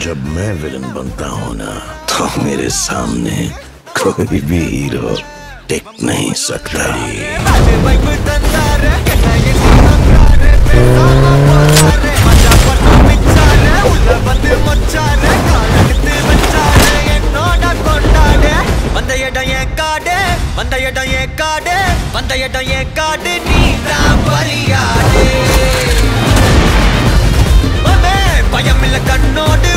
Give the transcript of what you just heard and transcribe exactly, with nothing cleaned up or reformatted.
जब मैं विलन बनता हूँ ना तो मेरे सामने कोई भी हीरो टिक नहीं सकता। பயமில்ல கண்ணோடு